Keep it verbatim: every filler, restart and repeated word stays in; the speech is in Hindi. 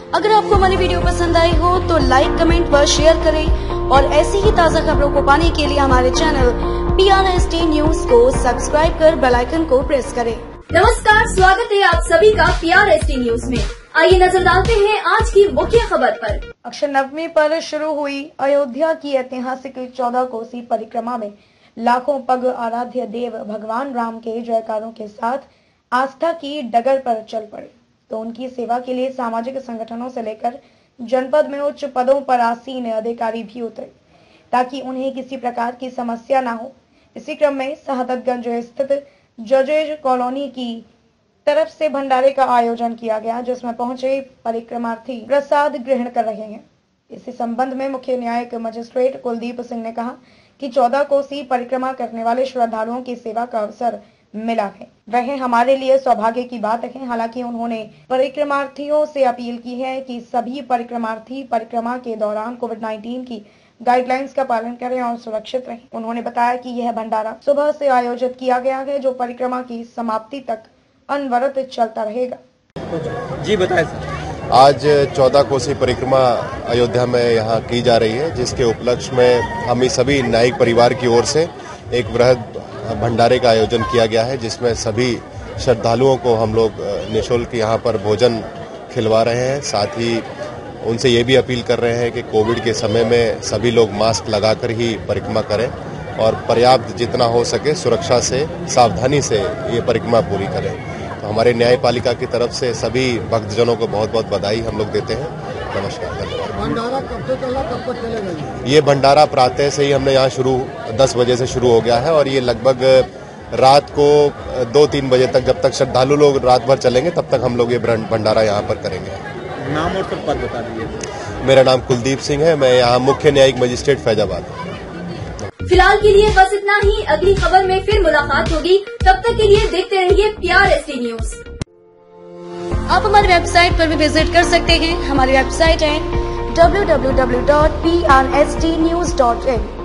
अगर आपको हमारी वीडियो पसंद आई हो तो लाइक, कमेंट व शेयर करें और ऐसी ही ताज़ा खबरों को पाने के लिए हमारे channel P R S T news को सब्सक्राइब कर बेल आइकन को प्रेस करें। नमस्कार, स्वागत है आप सभी का P R S T news में। आइए नजर डालते हैं आज की मुख्य खबर पर। अक्षय नवमी पर शुरू हुई अयोध्या की ऐतिहासिक चौदह कोसी परिक्रमा में लाखों पग आराध्य देव भगवान राम के जयकारों के साथ आस्था की डगर पर चल पड़े, तो उनकी सेवा के लिए सामाजिक संगठनों से लेकर जनपद में उच्च पदों पर आसीन अधिकारी भी उतरे ताकि उन्हें किसी प्रकार की समस्या न हो। इसी क्रम में साहदतगंज स्थित जजेज कॉलोनी की तरफ से भंडारे का आयोजन किया गया, जिसमें पहुंचे परिक्रमार्थी प्रसाद ग्रहण कर रहे हैं। इसी संबंध में मुख्य न्यायिक मजिस्ट्रेट कुलदीप सिंह ने कहा कि चौदह कोसी परिक्रमा करने वाले श्रद्धालुओं की सेवा का अवसर मिला है, वह हमारे लिए सौभाग्य की बात है। हालांकि उन्होंने परिक्रमार्थियों से अपील की है कि सभी परिक्रमार्थी परिक्रमा के दौरान कोविड नाइन्टीन की गाइडलाइंस का पालन करें और सुरक्षित रहें। उन्होंने बताया कि यह भंडारा सुबह से आयोजित किया गया है, जो परिक्रमा की समाप्ति तक अनवरत चलता रहेगा। जी बताएं। आज चौदह कोसी परिक्रमा अयोध्या में यहाँ की जा रही है, जिसके उपलक्ष्य में हम सभी न्यायिक परिवार की ओर से एक बृहद भंडारे का आयोजन किया गया है, जिसमें सभी श्रद्धालुओं को हम लोग निःशुल्क यहाँ पर भोजन खिलवा रहे हैं। साथ ही उनसे ये भी अपील कर रहे हैं कि कोविड के समय में सभी लोग मास्क लगाकर ही परिक्रमा करें और पर्याप्त जितना हो सके सुरक्षा से, सावधानी से ये परिक्रमा पूरी करें। तो हमारे न्यायपालिका की तरफ से सभी भक्तजनों को बहुत बहुत बधाई हम लोग देते हैं। नमस्कार, धन्यवाद। भंडारा कब से चला, कब तक चलेगा? ये भंडारा प्रातः से ही हमने यहाँ शुरू दस बजे से शुरू हो गया है और ये लगभग रात को दो तीन बजे तक, जब तक श्रद्धालु लोग रात भर चलेंगे तब तक हम लोग ये भंडारा यहाँ पर करेंगे। नाम और पद बता दीजिए। मेरा नाम कुलदीप सिंह है, मैं यहाँ मुख्य न्यायिक मजिस्ट्रेट फैजाबाद। फिलहाल के लिए बस इतना ही। अगली खबर में फिर मुलाकात होगी, तब तक के लिए देखते रहिए P R S T news. आप हमारी वेबसाइट पर भी विजिट कर सकते हैं। हमारी वेबसाइट है W W W dot P R S T news dot इन।